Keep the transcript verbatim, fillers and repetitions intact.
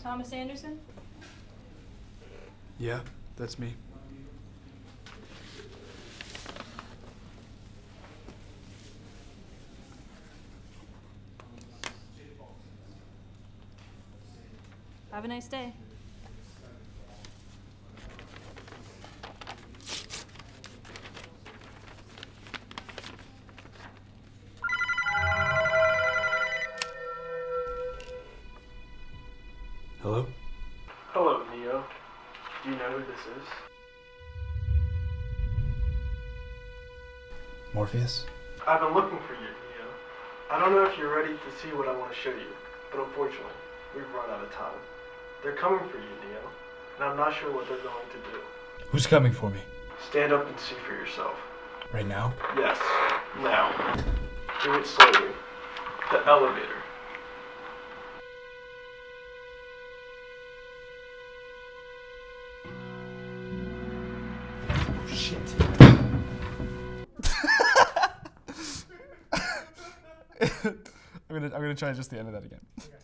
Thomas Anderson? Yeah, that's me. Have a nice day. Hello? Hello, Neo. Do you know who this is? Morpheus? I've been looking for you, Neo. I don't know if you're ready to see what I want to show you, but unfortunately, we've run out of time. They're coming for you, Neo, and I'm not sure what they're going to do. Who's coming for me? Stand up and see for yourself. Right now? Yes, now. Do it slowly. The elevator. Shit. I'm gonna I'm gonna try just the end of that again.